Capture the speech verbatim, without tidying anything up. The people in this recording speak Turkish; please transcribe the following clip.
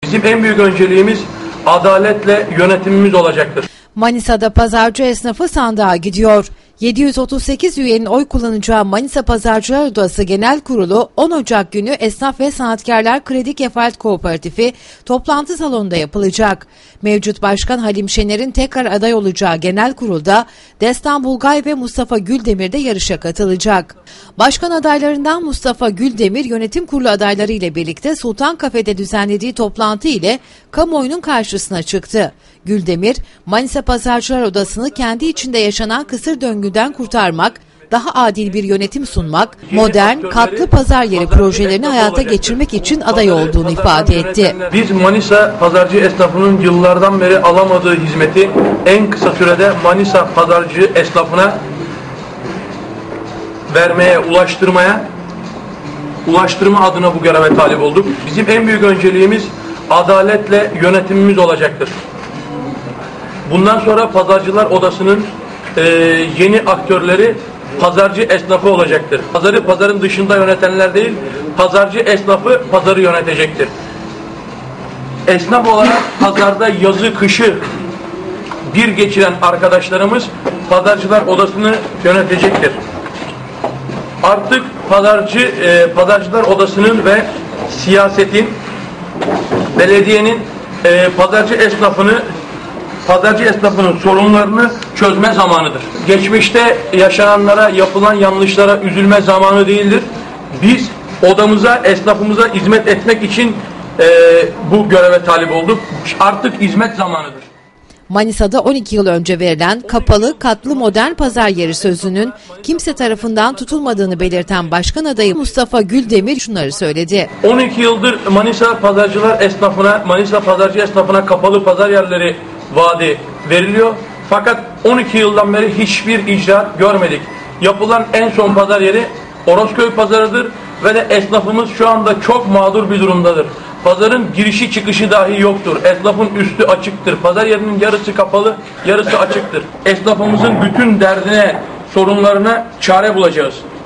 Bizim en büyük önceliğimiz adaletle yönetimimiz olacaktır. Manisa'da pazarcı esnafı sandığa gidiyor. yedi yüz otuz sekiz üyenin oy kullanacağı Manisa Pazarcılar Odası Genel Kurulu on Ocak günü Esnaf ve Sanatkarlar Kredi Kefalet Kooperatifi toplantı salonunda yapılacak. Mevcut Başkan Halim Şener'in tekrar aday olacağı genel kurulda Destan Bulgay ve Mustafa Güldemir de yarışa katılacak. Başkan adaylarından Mustafa Güldemir yönetim kurulu adayları ile birlikte Sultan Kafe'de düzenlediği toplantı ile kamuoyunun karşısına çıktı. Güldemir, Manisa Pazarcılar Odası'nı kendi içinde yaşanan kısır döngüden kurtarmak, daha adil bir yönetim sunmak, modern, katlı pazar yeri projelerini hayata geçirmek için aday olduğunu ifade etti. Biz Manisa pazarcı esnafının yıllardan beri alamadığı hizmeti en kısa sürede Manisa pazarcı esnafına vermeye, ulaştırmaya, ulaştırma adına bu göreve talip olduk. Bizim en büyük önceliğimiz adaletle yönetimimiz olacaktır. Bundan sonra Pazarcılar Odası'nın e, yeni aktörleri pazarcı esnafı olacaktır. Pazarı pazarın dışında yönetenler değil, pazarcı esnafı pazarı yönetecektir. Esnaf olarak pazarda yazı kışı bir geçiren arkadaşlarımız Pazarcılar Odası'nı yönetecektir. Artık pazarcı e, Pazarcılar Odası'nın ve siyasetin, belediyenin e, pazarcı esnafını Pazarcı esnafının sorunlarını çözme zamanıdır. Geçmişte yaşananlara, yapılan yanlışlara üzülme zamanı değildir. Biz odamıza, esnafımıza hizmet etmek için e, bu göreve talip olduk. Artık hizmet zamanıdır. Manisa'da on iki yıl önce verilen kapalı, katlı modern pazar yeri sözünün kimse tarafından tutulmadığını belirten başkan adayı Mustafa Güldemir şunları söyledi. on iki yıldır Manisa pazarcılar esnafına, Manisa pazarcı esnafına kapalı pazar yerleri vaadi veriliyor. Fakat on iki yıldan beri hiçbir icraat görmedik. Yapılan en son pazar yeri Orosköy pazarıdır ve de esnafımız şu anda çok mağdur bir durumdadır. Pazarın girişi çıkışı dahi yoktur. Esnafın üstü açıktır. Pazar yerinin yarısı kapalı, yarısı açıktır. Esnafımızın bütün derdine, sorunlarına çare bulacağız.